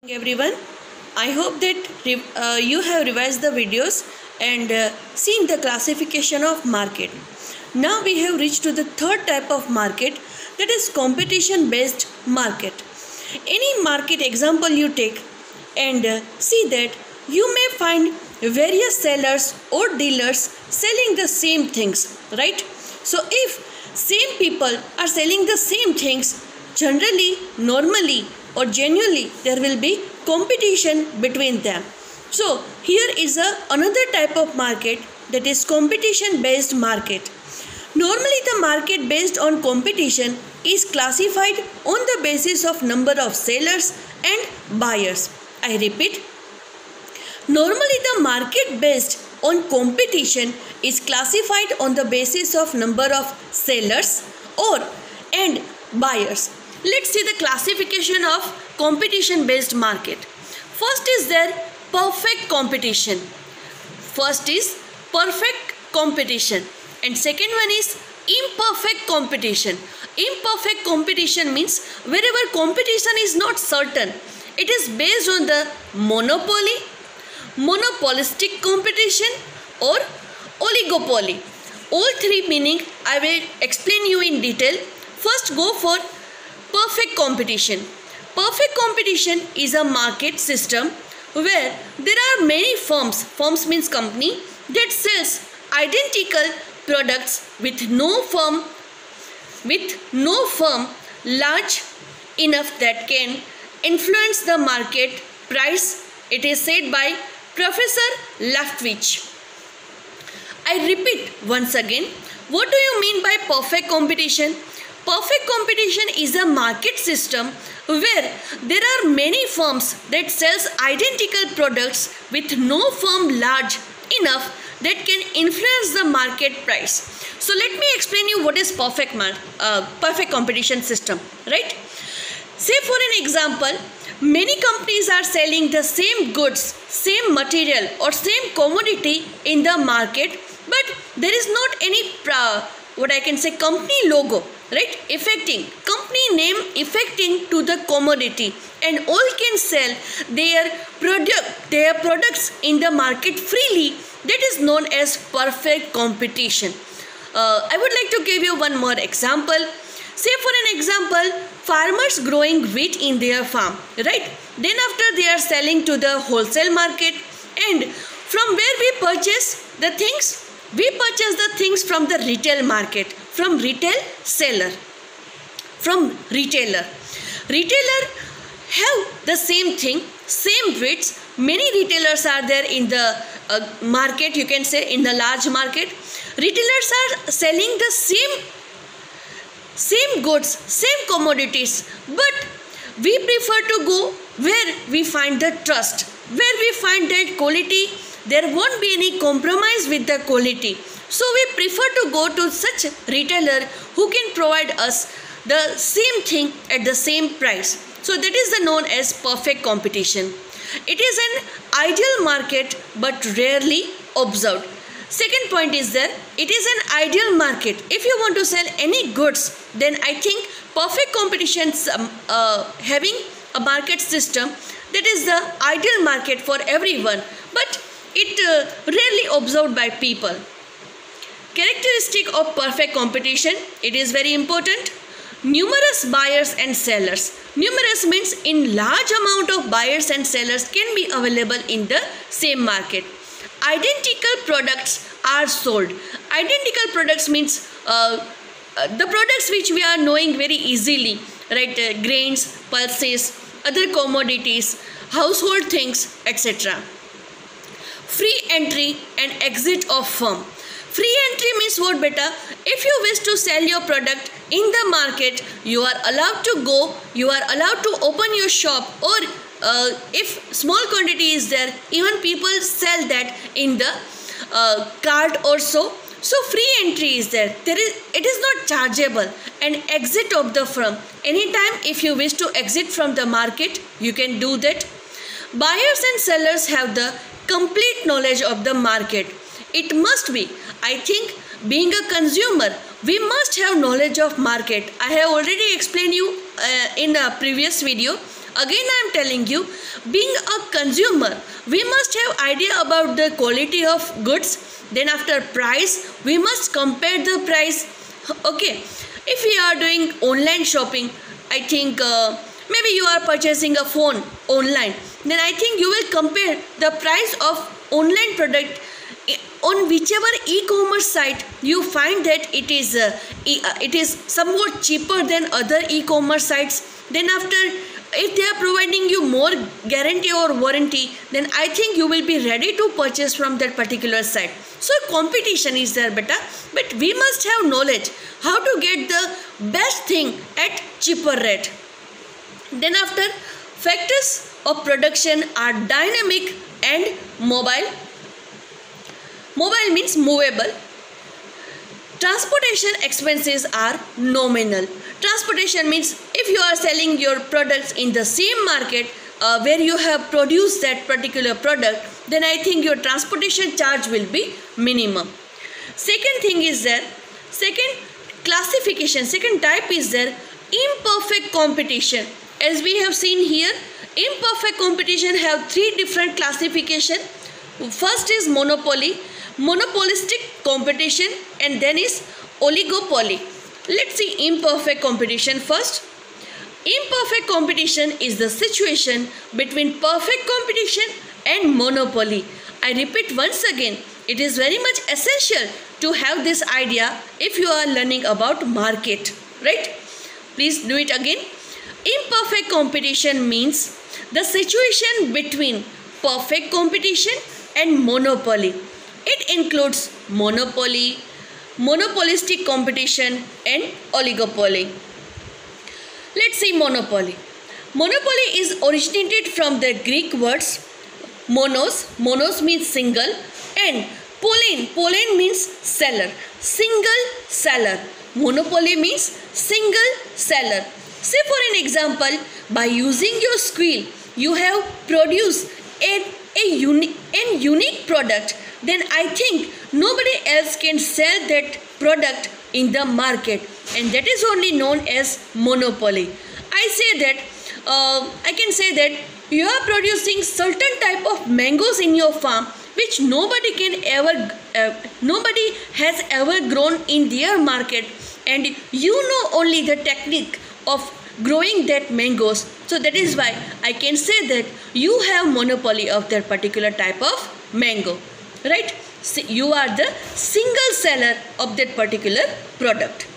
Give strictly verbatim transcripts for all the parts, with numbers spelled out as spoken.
Everyone, I hope that uh, you have revised the videos and uh, seen the classification of market. Now we have reached to the third type of market, that is competition based market. Any market example you take and uh, see that you may find various sellers or dealers selling the same things, right? So if same people are selling the same things, generally, normally or genuinely there will be competition between them. So here is a another type of market, that is competition based market. Normally the market based on competition is classified on the basis of number of sellers and buyers. I repeat, normally the market based on competition is classified on the basis of number of sellers or and buyers. Let's see the classification of competition based market. First is there perfect competition. First is perfect competition and second one is imperfect competition. Imperfect competition means wherever competition is not certain. It is based on the monopoly, monopolistic competition or oligopoly. All three meaning I will explain you in detail. First go for perfect competition. Perfect competition is a market system where there are many firms, firms means company, that sells identical products with no firm, with no firm large enough that can influence the market price. It is said by Professor Lafferty. I repeat once again, what do you mean by perfect competition? Perfect competition is a market system where there are many firms that sells identical products with no firm large enough that can influence the market price. So let me explain you what is perfect uh, perfect competition system, right? Say for an example, many companies are selling the same goods, same material or same commodity in the market, but there is not any uh, what I can say company logo, right, affecting company name affecting to the commodity, and all can sell their product their products in the market freely. That is known as perfect competition. uh, I would like to give you one more example. Say for an example, farmers growing wheat in their farm, right? Then after they are selling to the wholesale market, and from where we purchase the things, we purchase the things from the retail market, from retail seller, from retailer. Retailer have the same thing, same weights. Many retailers are there in the uh, market, you can say in the large market. Retailers are selling the same, same goods, same commodities, but we prefer to go where we find the trust, where we find that quality. There won't be any compromise with the quality. So we prefer to go to such retailer who can provide us the same thing at the same price. So that is the known as perfect competition. It is an ideal market but rarely observed. Second point is that it is an ideal market. If you want to sell any goods, then I think perfect competition um, uh, having a market system, that is the ideal market for everyone. But it uh, rarely observed by people. Characteristic of perfect competition, it is very important. Numerous buyers and sellers. Numerous means in large amount of buyers and sellers can be available in the same market. Identical products are sold. Identical products means uh, uh, the products which we are knowing very easily, right? Uh, grains, pulses, other commodities, household things, et cetera. Free entry and exit of firm. Free entry means what, beta? If you wish to sell your product in the market, you are allowed to go, you are allowed to open your shop, or uh, if small quantity is there, even people sell that in the uh, cart or so. So free entry is there. There is, it is not chargeable. And exit of the firm. Anytime if you wish to exit from the market, you can do that. Buyers and sellers have the complete knowledge of the market. It must be, I think, being a consumer, we must have knowledge of market. I have already explained you uh, in a previous video again I am telling you, being a consumer, we must have idea about the quality of goods. Then after price, we must compare the price. Okay, if we are doing online shopping, I think uh, maybe you are purchasing a phone online, then I think you will compare the price of online product on whichever e-commerce site you find that it is uh, e uh, it is somewhat cheaper than other e-commerce sites. Then after, if they are providing you more guarantee or warranty, then I think you will be ready to purchase from that particular site. So competition is there, beta, but we must have knowledge how to get the best thing at cheaper rate. Then after, factors of production are dynamic and mobile. Mobile means movable. Transportation expenses are nominal. Transportation means if you are selling your products in the same market uh, where you have produced that particular product, then I think your transportation charge will be minimum. Second thing is there, second classification, second type is there, imperfect competition. As we have seen here, imperfect competition have three different classification. First is monopoly, monopolistic competition, and then is oligopoly. Let's see imperfect competition first. Imperfect competition is the situation between perfect competition and monopoly. I repeat once again, it is very much essential to have this idea if you are learning about market, right? Please do it again. Imperfect competition means the situation between perfect competition and monopoly. It includes monopoly, monopolistic competition, and oligopoly. Let's see monopoly. Monopoly is originated from the Greek words monos, monos means single, and polein, polein means seller, single seller. Monopoly means single seller. Say for an example, by using your skill, you have produced a, a, uni, a unique product, then I think nobody else can sell that product in the market, and that is only known as monopoly. I say that, uh, I can say that you are producing certain type of mangoes in your farm which nobody can ever, uh, nobody has ever grown in their market, and you know only the technique of growing that mangoes. So that is why I can say that you have monopoly of that particular type of mango, right? So you are the single seller of that particular product.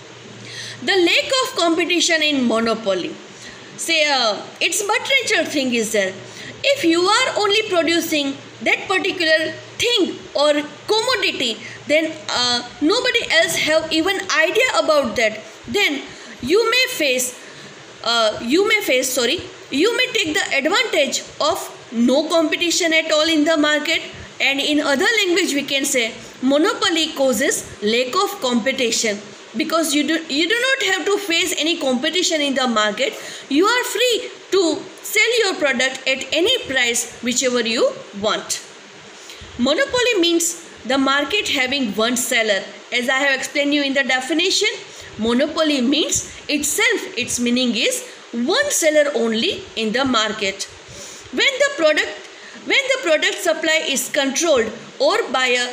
The lack of competition in monopoly, say uh, it's but natural thing is there. If you are only producing that particular thing or commodity, then uh, nobody else have even idea about that, then you may face uh, you may face sorry you may take the advantage of no competition at all in the market. And in other language we can say monopoly causes lack of competition, because you do you do not have to face any competition in the market. You are free to sell your product at any price whichever you want. Monopoly means the market having one seller. As I have explained you in the definition, monopoly means itself, its meaning is one seller only in the market. When the product when the product supply is controlled or by a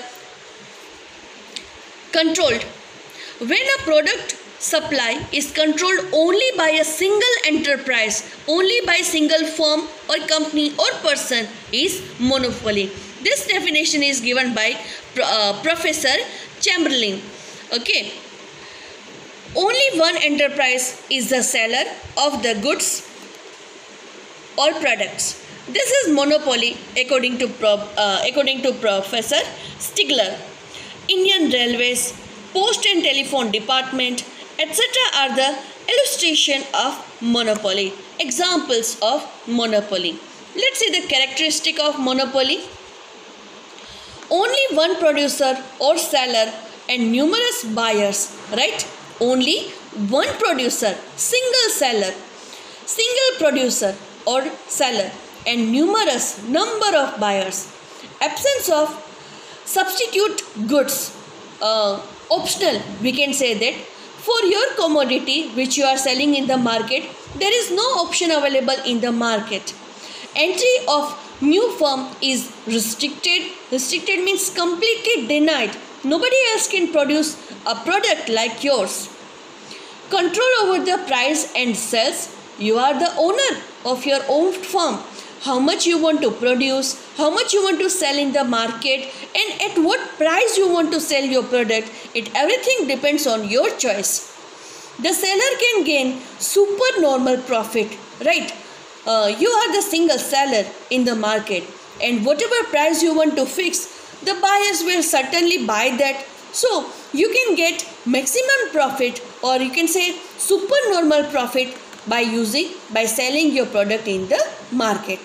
controlled when a product supply is controlled only by a single enterprise, only by single firm or company or person, is monopoly. This definition is given by uh, Professor Chamberlain. Okay. Only one enterprise is the seller of the goods or products. This is monopoly according to uh, according to Professor Stigler. Indian Railways, Post and Telephone Department, et cetera are the illustration of monopoly. Examples of monopoly. Let's see the characteristic of monopoly. Only one producer or seller and numerous buyers, right? Only one producer, single seller, single producer or seller, and numerous number of buyers. Absence of substitute goods, uh, optional, we can say that. for your commodity which you are selling in the market, there is no option available in the market. Entry of new firm is restricted. Restricted means completely denied. Nobody else can produce a product like yours. Control over the price and sales. You are the owner of your own firm. How much you want to produce, how much you want to sell in the market, and at what price you want to sell your product. It everything depends on your choice. The seller can gain supernormal profit, right? Uh, you are the single seller in the market, and whatever price you want to fix, the buyers will certainly buy that. So you can get maximum profit, or you can say supernormal profit, by using by selling your product in the market.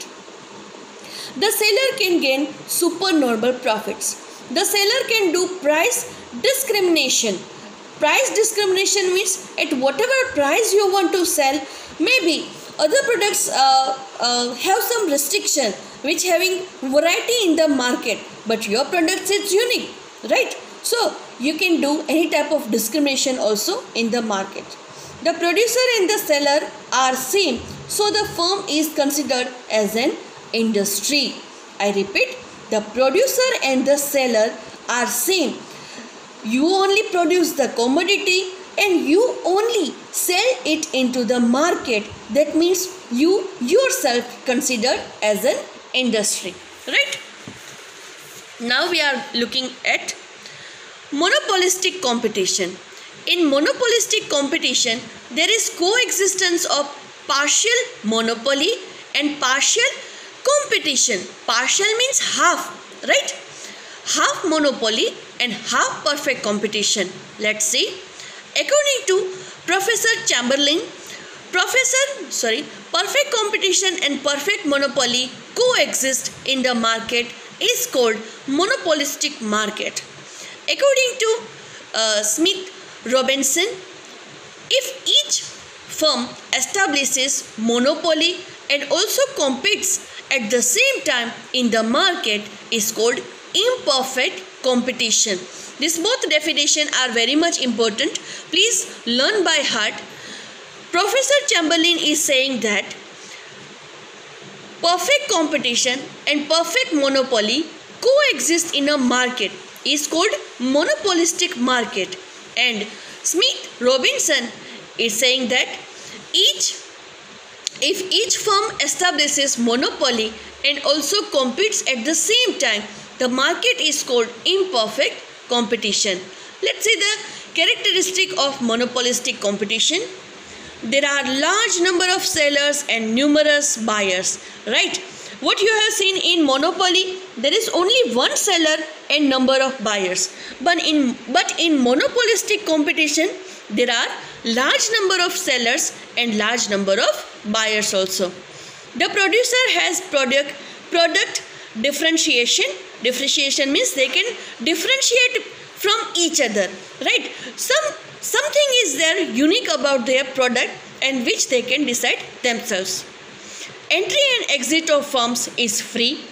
The seller can gain supernormal profits. The seller can do price discrimination. Price discrimination means at whatever price you want to sell, maybe other products uh, uh, have some restriction which having variety in the market, but your product is unique, right? So you can do any type of discrimination also in the market. The producer and the seller are same, so the firm is considered as an industry. I repeat, the producer and the seller are same. You only produce the commodity and you only sell it into the market. That means you yourself considered as an industry, right? Now we are looking at monopolistic competition. In monopolistic competition, there is coexistence of partial monopoly and partial competition. Partial means half, right? Half monopoly and half perfect competition. Let's see. According to Professor Chamberlain, Professor, sorry, perfect competition and perfect monopoly coexist in the market is called monopolistic market. According to uh, Smith Robinson, if each firm establishes monopoly and also competes at the same time in the market, is called imperfect competition. These both definitions are very much important. Please learn by heart. Professor Chamberlain is saying that perfect competition and perfect monopoly coexist in a market is called monopolistic market. And Smith Robinson is saying that each if each firm establishes monopoly and also competes at the same time, the market is called imperfect competition. Let's see the characteristic of monopolistic competition. There are large number of sellers and numerous buyers, right? What you have seen in monopoly, there is only one seller and number of buyers. But in but in monopolistic competition, there are large number of sellers and large number of buyers also. The producer has product product differentiation. Differentiation means they can differentiate from each other, right? Some something is there unique about their product and which they can decide themselves. Entry and exit of firms is free.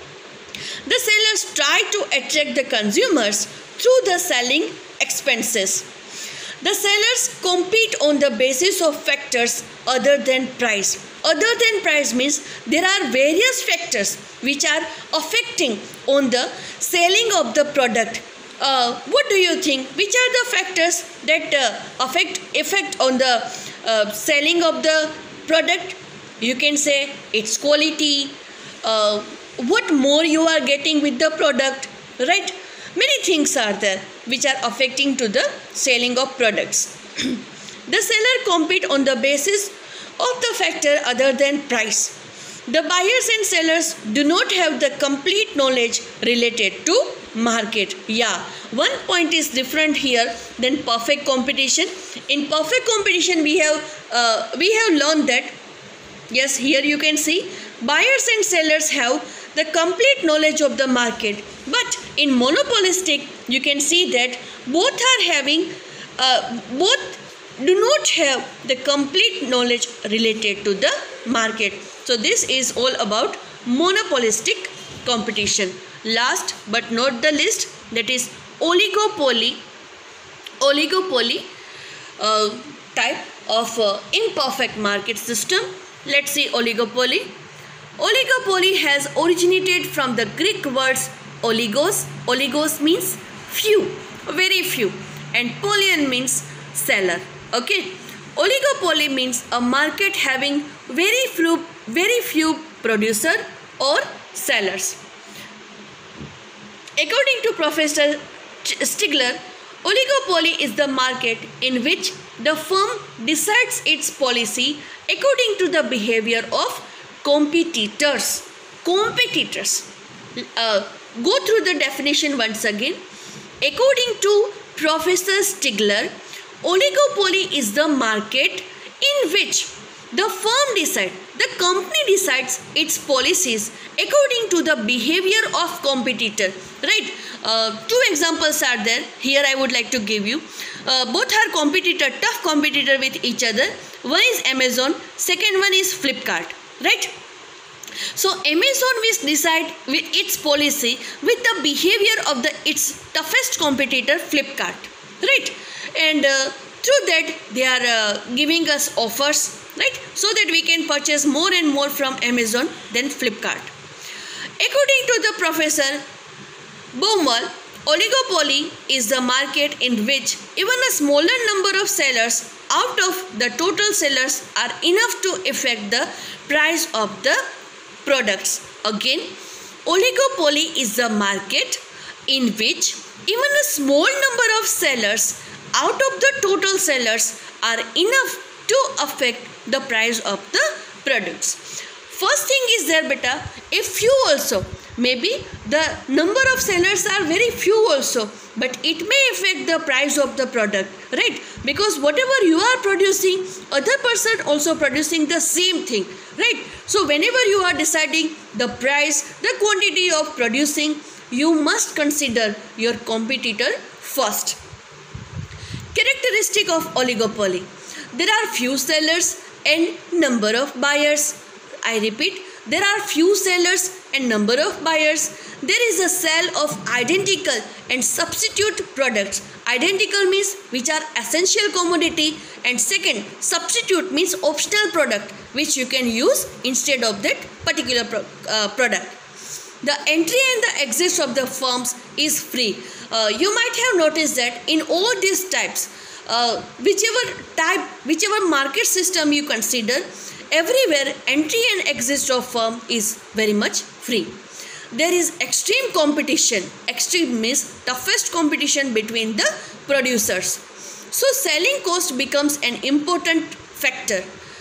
The sellers try to attract the consumers through the selling expenses. The sellers compete on the basis of factors other than price. Other than price means there are various factors which are affecting on the selling of the product. Uh, what do you think? Which are the factors that uh, affect effect on the uh, selling of the product? You can say its quality, uh, what more you are getting with the product, right? Many things are there which are affecting to the selling of products. The seller compete on the basis of the factor other than price. The buyers and sellers do not have the complete knowledge related to market. Yeah, one point is different here than perfect competition. In perfect competition, we have uh, we have learned that, yes, here you can see buyers and sellers have the complete knowledge of the market. But in monopolistic, you can see that both are having, uh, both do not have the complete knowledge related to the market. So this is all about monopolistic competition. Last but not the least, that is oligopoly. Oligopoly. uh, type of uh, imperfect market system. Let's see oligopoly. Oligopoly has originated from the Greek words oligos. Oligos means few, very few, and polion means seller. Okay, oligopoly means a market having very few, very few producer or sellers. According to Professor Stigler, oligopoly is the market in which the firm decides its policy according to the behavior of competitors. Competitors. Uh, go through the definition once again. According to Professor Stigler, oligopoly is the market in which the firm decides, the company decides its policies according to the behavior of competitor. Right? Uh, two examples are there. Here I would like to give you. Uh, both are competitor, tough competitor with each other. One is Amazon, second one is Flipkart. Right? So Amazon will decide with its policy with the behavior of the its toughest competitor Flipkart. Right? And uh, through that they are uh, giving us offers, right, so that we can purchase more and more from Amazon than Flipkart. According to the Professor Baumol, oligopoly is the market in which even a smaller number of sellers out of the total sellers are enough to affect the price of the products. Again, oligopoly is the market in which even a small number of sellers out of the total sellers are enough to affect the price of the products. First thing is there, beta, a few also. Maybe the number of sellers are very few also, but it may affect the price of the product, right? Because whatever you are producing, other person also producing the same thing, right? So whenever you are deciding the price, the quantity of producing, you must consider your competitor first. Characteristic of oligopoly: there are few sellers and number of buyers. I repeat, there are few sellers and number of buyers. There is a sale of identical and substitute products. Identical means which are essential commodity, and second, substitute means optional product which you can use instead of that particular pro uh, product. The entry and the exit of the firms is free. Uh, you might have noticed that in all these types, uh, whichever type, whichever market system you consider, everywhere entry and exit of firm is very much free. There is extreme competition. Extreme means toughest competition between the producers. So selling cost becomes an important factor.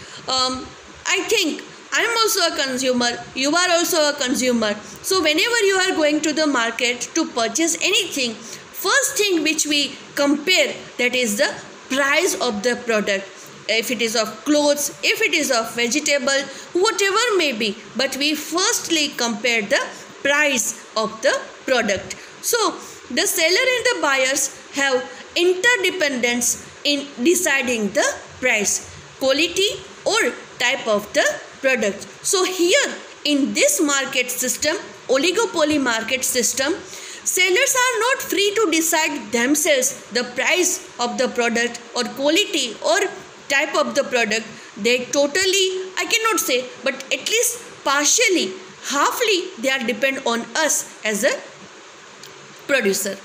Um, I think I am also a consumer, you are also a consumer. So whenever you are going to the market to purchase anything, first thing which we compare, that is the price of the product. If it is of clothes, if it is of vegetable, whatever may be, but we firstly compare the price of the product. So the seller and the buyers have interdependence in deciding the price, quality or type of the product. So here in this market system, oligopoly market system, sellers are not free to decide themselves the price of the product or quality or type of the product. They totally, I cannot say, but at least partially, halfly they are depend on us as a producer.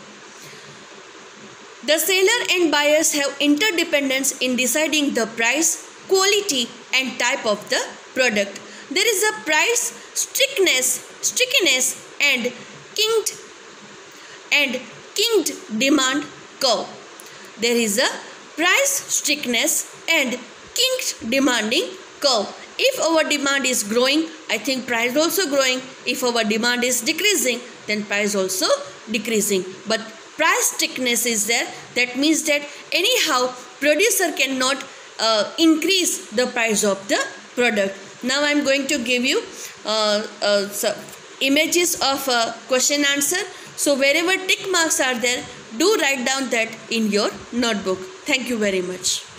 The seller and buyers have interdependence in deciding the price, quality and type of the product. There is a price stickiness, stickiness and kinked and kinked demand curve. There is a price stickiness and kinked demanding curve. If our demand is growing, I think price also growing. If our demand is decreasing, then price also decreasing. But price stickiness is there. That means that anyhow producer cannot uh, increase the price of the product. Now I am going to give you uh, uh, so images of uh, question answer. So wherever tick marks are there, do write down that in your notebook. Thank you very much.